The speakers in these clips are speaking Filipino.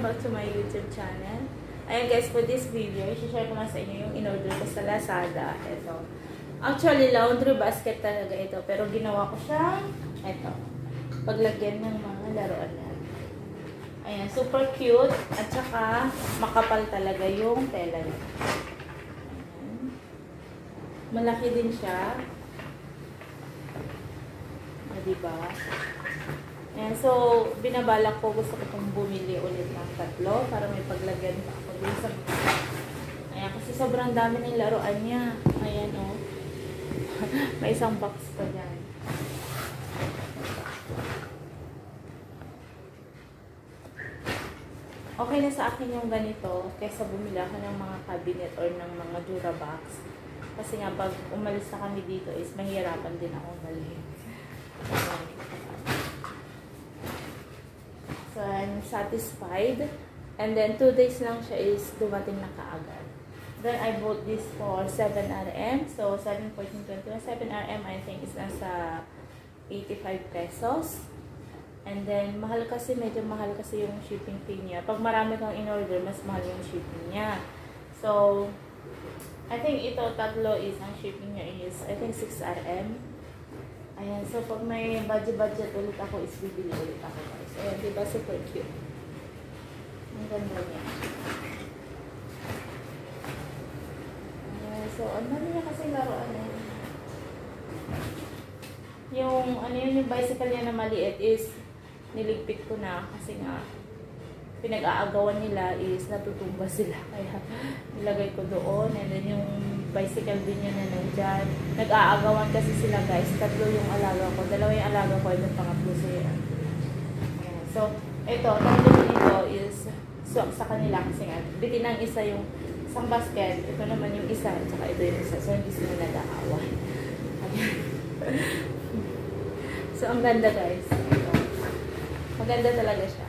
back to my YouTube channel. Ayan guys, for this video, i-share ko na sa inyo yung in-order ko sa Lazada. Ito. Actually, laundry basket talaga ito. Pero ginawa ko siyang, ito, paglagyan ng mga laruan na. Ayan, super cute. At saka, makapal talaga yung tela niya. Ayan. Malaki din siya. Diba? Ayan, so, binabalak ko, gusto ko itong bumili ulit ng 3 para may paglagyan pa ako din sa mga. Ayan, kasi sobrang dami ng laruan niya. Ayan, oh. May isang box pa dyan. Okay na sa akin yung ganito kaysa bumili ako ng mga cabinet or ng mga Durabox. Kasi nga, pag umalis na kami dito is mahirapan din ako umalis. So, I'm satisfied. And then, 2 days lang siya is dumating na kaagad. Then, I bought this for 7 RM. So, 7.21. 7 RM, I think, is nasa 85 pesos. And then, mahal kasi, medyo mahal kasi yung shipping fee niya. Pag marami kang in-order, mas mahal yung shipping niya. So, I think ito, 3 is, ang shipping niya is, I think, 6 RM. Ayan, so pag may budget ulit ako, is bibili ulit ako guys. Ayan, diba? Super cute. Ang ganda niya. Ayan, so, ano niya kasi laruan eh. Yung, ano yun, yung bicycle niya na maliit is, niligpit ko na kasi nga, pinag-aagawan nila is natutumba sila. Kaya, nilagay ko doon. And then, yung bicycle din yun na nandyan. Nag-aagawan kasi sila guys. 3 yung alaga ko. 2 yung alaga ko. Yung pangatlo siya. So, ito. 3 ito is swak sa kanila kasi nga. Bitin ang isa yung isang basket. Ito naman yung isa. At saka ito yung isa. So, hindi sila nag-aaway. So, ang ganda guys. Ito. Maganda talaga siya.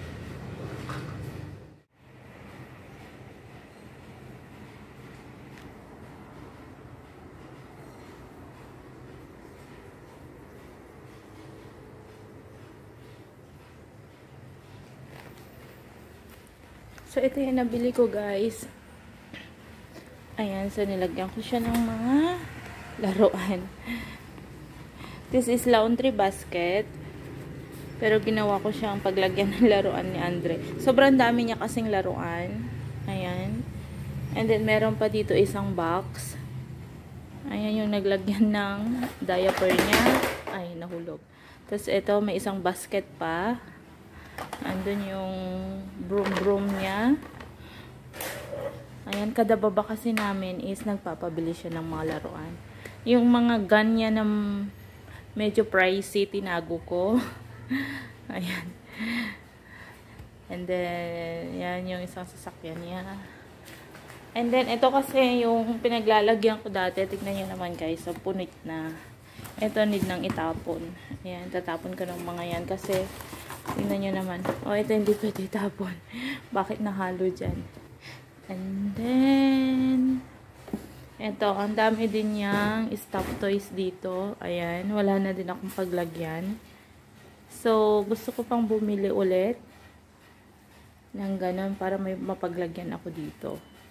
So, ito yung nabili ko, guys. Ayan. So, nilagyan ko siya ng mga laruan. This is laundry basket. Pero, ginawa ko siyang paglagyan ng laruan ni Andrey. Sobrang dami niya kasing laruan. Ayan. And then, meron pa dito isang box. Ayan yung naglagyan ng diaper niya. Ay, nahulog. Tapos, ito, may isang basket pa. Andun yung broom niya. Ayan, kada baba kasi namin is nagpapabili siya ng mga laruan. Yung mga gun niya na medyo pricey, tinago ko. Ayan. And then, yan yung isang sasakyan niya. And then, ito kasi yung pinaglalagyan ko dati. Tignan nyo naman guys, so punit na. Ito, need nang itapon. Ayan, tatapon ko ng mga yan kasi tingnan nyo naman. Oh, ito hindi pwede itapon. Bakit nahalo dyan? And then, ito, ang dami din niyang stuffed toys dito. Ayan, wala na din akong paglagyan. So, gusto ko pang bumili ulit ng ganun para may mapaglagyan ako dito.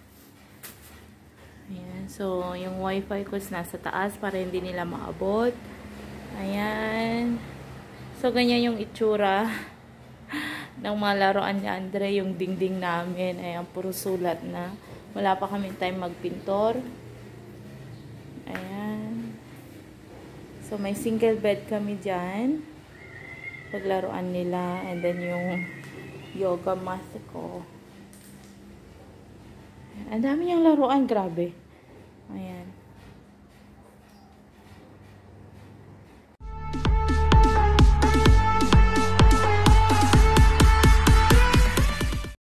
Ayan, so, yung wifi ko is nasa taas para hindi nila maabot. Ayan. So, ganyan yung itsura ng mga laruan ni Andrey, yung dingding namin. Ayan, puro sulat na. Wala pa kami time magpintor. Ayan. So, may single bed kami dyan. Paglaruan nila. And then, yung yoga mat ko. Ang dami niyang laruan. Grabe. Ayan.